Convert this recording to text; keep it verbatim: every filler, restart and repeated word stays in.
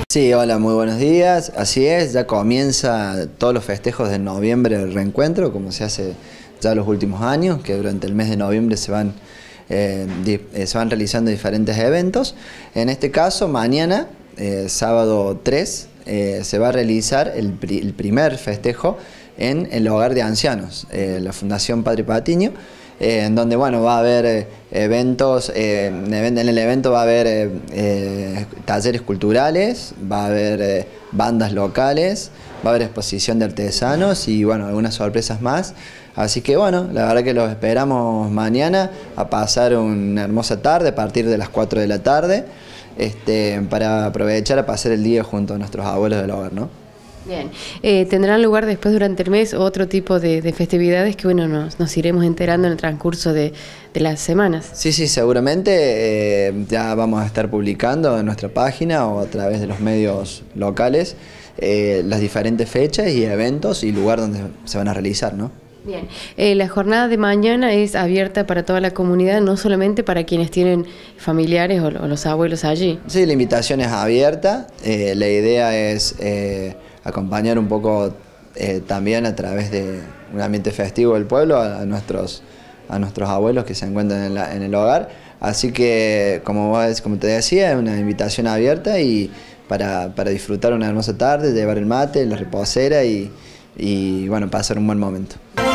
Sí, hola, muy buenos días. Así es, ya comienza todos los festejos de noviembre del reencuentro, como se hace ya los últimos años, que durante el mes de noviembre se van, eh, di, eh, se van realizando diferentes eventos. En este caso, mañana, eh, sábado tres, eh, se va a realizar el, pri el primer festejo en el hogar de ancianos, eh, la Fundación Padre Patiño. Eh, en donde bueno, va a haber eh, eventos, eh, en el evento va a haber eh, eh, talleres culturales, va a haber eh, bandas locales, va a haber exposición de artesanos y bueno, algunas sorpresas más. Así que bueno, la verdad que los esperamos mañana a pasar una hermosa tarde a partir de las cuatro de la tarde, este, para aprovechar a pasar el día junto a nuestros abuelos del hogar, ¿no? Bien, eh, ¿tendrán lugar después durante el mes otro tipo de, de festividades que bueno nos, nos iremos enterando en el transcurso de, de las semanas? Sí, sí, seguramente eh, ya vamos a estar publicando en nuestra página o a través de los medios locales eh, las diferentes fechas y eventos y lugar donde se van a realizar, ¿no? Bien, eh, la jornada de mañana es abierta para toda la comunidad, no solamente para quienes tienen familiares o, o los abuelos allí. Sí, la invitación es abierta, eh, la idea es eh, acompañar un poco eh, también a través de un ambiente festivo del pueblo a, a, nuestros, a nuestros abuelos que se encuentran en, la, en el hogar, así que como, vos, como te decía, es una invitación abierta y para, para disfrutar una hermosa tarde, llevar el mate, la reposera y, y bueno, pasar un buen momento.